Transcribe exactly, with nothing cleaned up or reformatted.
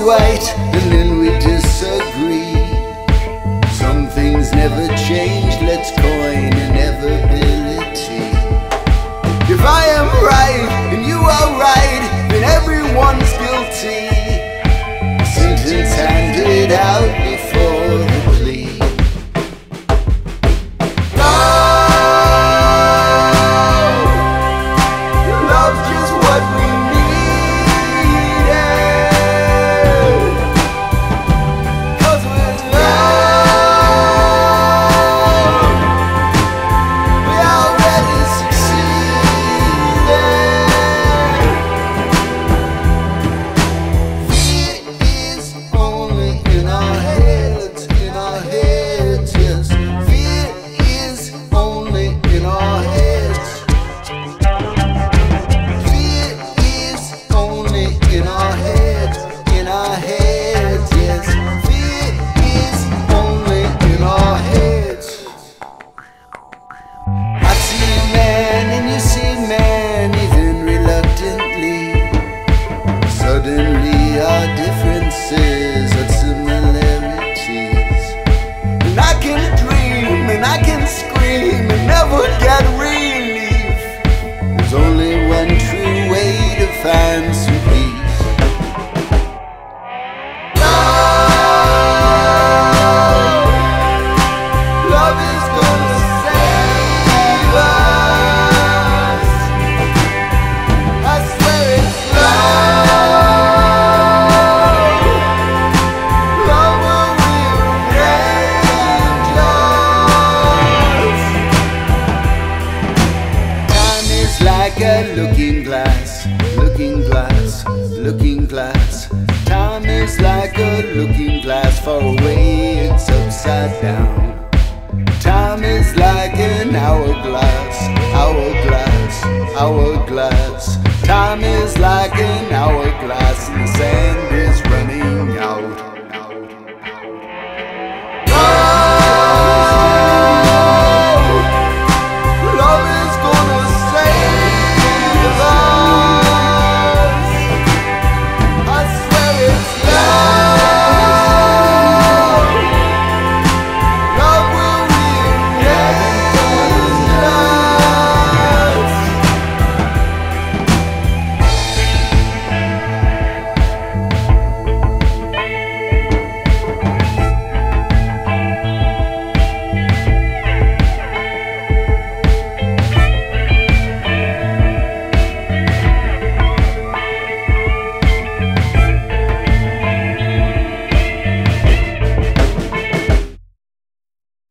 right, and then we disagree. Some things never change, let's coin inevitability. If I am right and you are right, then everyone's guilty. Sentence handed out before the plea. Suddenly our differences are similarities. And I can dream and I can scream and never get relief. There's only one true way to find some peace. Love is gonna save us. I swear it's like a looking glass, looking glass, looking glass. Time is like a looking glass, far away it's upside down. Time is like an hourglass, hourglass, hourglass. Time is like an hourglass, and the sand is